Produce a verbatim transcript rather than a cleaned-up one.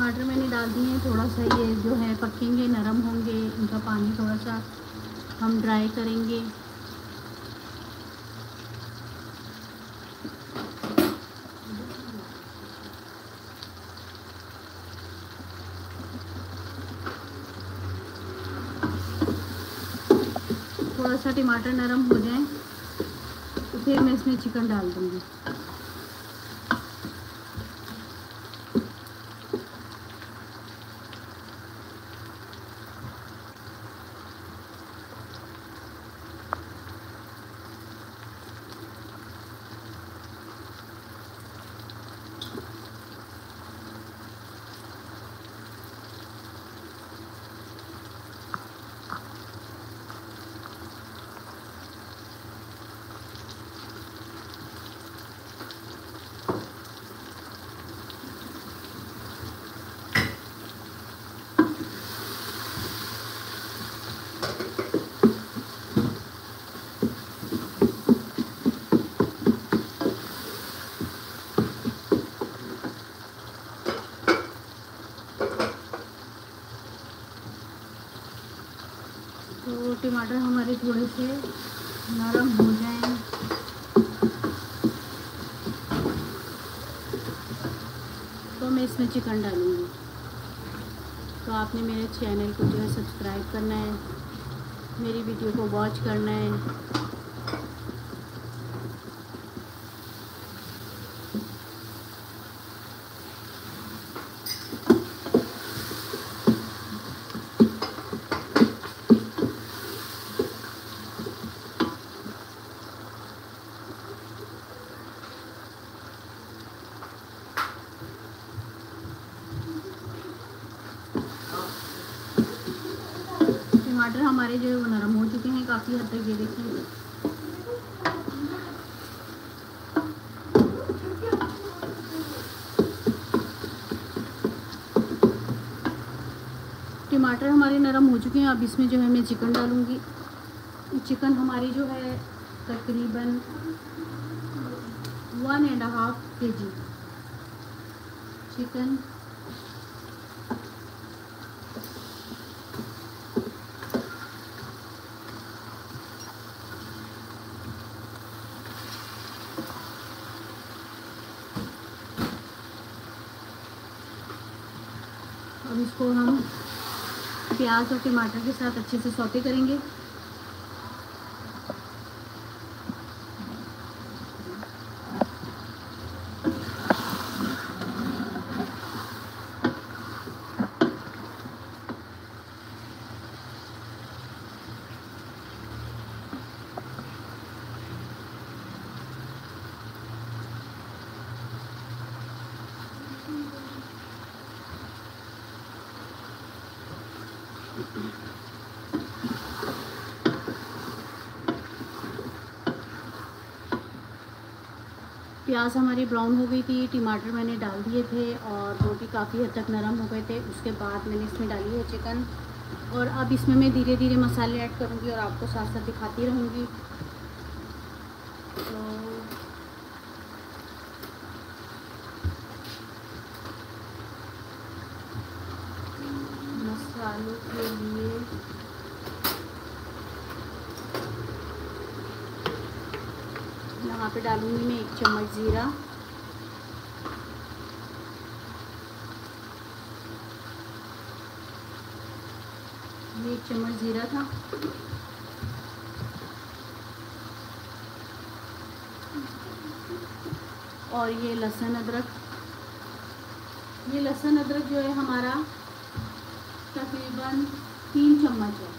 टमाटर मैंने डाल दिए हैं। थोड़ा सा ये जो है पकेंगे, नरम होंगे, इनका पानी थोड़ा सा हम ड्राई करेंगे। थोड़ा सा टमाटर नरम हो जाए तो फिर मैं इसमें चिकन डाल दूँगी। तो टमाटर हमारे थोड़े से नरम हो जाएं तो मैं इसमें चिकन डालूँगी। तो आपने मेरे चैनल को जो है सब्सक्राइब करना है, मेरी वीडियो को वॉच करना है। टमाटर हमारे जो है वो नरम हो चुके हैं काफ़ी हद तक। ये देखिए टमाटर हमारे नरम हो चुके हैं। अब इसमें जो है मैं चिकन डालूँगी। चिकन हमारी जो है तकरीबन वन एंड हाफ के जी चिकन अब इसको हम प्याज और टमाटर के साथ अच्छे से सौते करेंगे। प्याज हमारी ब्राउन हो गई थी, टमाटर मैंने डाल दिए थे और रोटी काफ़ी हद तक नरम हो गए थे। उसके बाद मैंने इसमें डाली है चिकन और अब इसमें मैं धीरे धीरे मसाले ऐड करूँगी और आपको साथ साथ दिखाती रहूँगी। तो मसालों के लिए यहाँ पे डालूंगी मैं एक चम्मच ज़ीरा, ये एक चम्मच ज़ीरा था। और ये लहसुन अदरक, ये लहसुन अदरक जो है हमारा तकरीबन तीन चम्मच है।